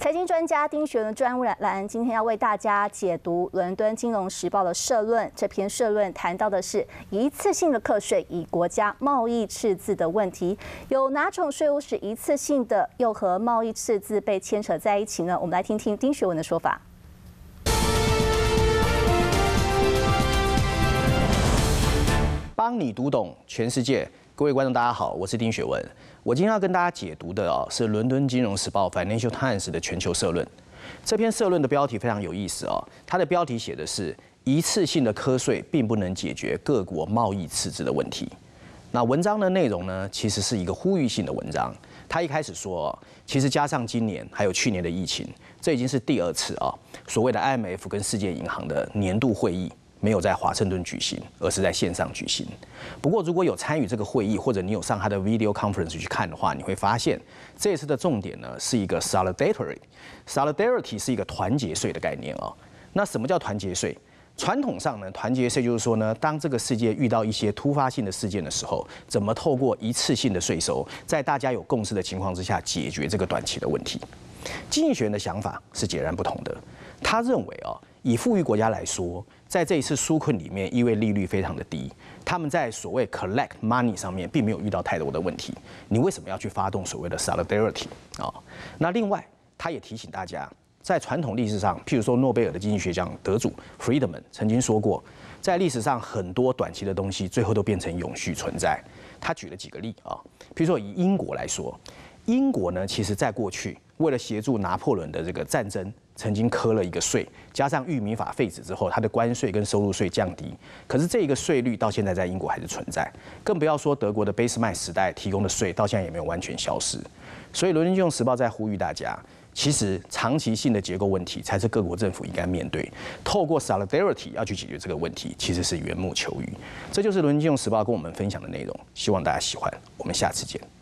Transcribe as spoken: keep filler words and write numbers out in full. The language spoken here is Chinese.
财经专家丁学文专栏今天要为大家解读《伦敦金融时报》的社论。这篇社论谈到的是一次性的课税与国家贸易赤字的问题，有哪种税务是一次性的，又和贸易赤字被牵扯在一起呢？我们来听听丁学文的说法。 帮你读懂全世界，各位观众大家好，我是丁学文。我今天要跟大家解读的哦是伦敦金融时报 Financial Times 的全球社论。这篇社论的标题非常有意思哦，它的标题写的是一次性的课税并不能解决各国贸易赤字的问题。那文章的内容呢，其实是一个呼吁性的文章。他一开始说，其实加上今年还有去年的疫情，这已经是第二次啊，所谓的 I M F 跟世界银行的年度会议没有在华盛顿举行，而是在线上举行。不过，如果有参与这个会议，或者你有上他的 video conference 去看的话，你会发现这次的重点呢是一个 solidarity。solidarity 是一个团结税的概念啊。那什么叫团结税？传统上呢，团结税就是说呢，当这个世界遇到一些突发性的事件的时候，怎么透过一次性的税收，在大家有共识的情况之下，解决这个短期的问题。经济学人的想法是截然不同的。他认为啊，以富裕国家来说，在这一次纾困里面，因为利率非常的低，他们在所谓 collect money 上面并没有遇到太多的问题。你为什么要去发动所谓的 solidarity 啊？那另外，他也提醒大家，在传统历史上，譬如说诺贝尔的经济学奖得主 Friedman 曾经说过，在历史上很多短期的东西最后都变成永续存在。他举了几个例啊，譬如说以英国来说，英国呢，其实在过去为了协助拿破仑的这个战争，曾经科了一个税，加上裕民法废止之后，它的关税跟收入税降低。可是这一个税率到现在在英国还是存在，更不要说德国的俾斯麦时代提供的税，到现在也没有完全消失。所以《伦敦金融时报》在呼吁大家，其实长期性的结构问题才是各国政府应该面对。透过 solidarity 要去解决这个问题，其实是缘木求鱼。这就是《伦敦金融时报》跟我们分享的内容，希望大家喜欢。我们下次见。